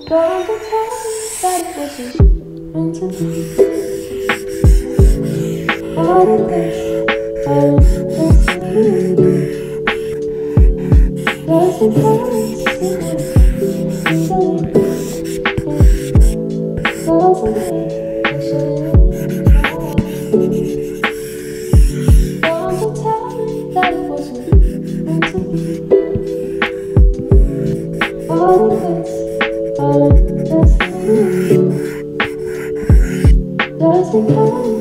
Don't tell me that it wasn't meant to be. All the things I was meant to be. There's a place in it. Don't tell me that it wasn't meant to be. All the things I was meant to be. Doesn't count.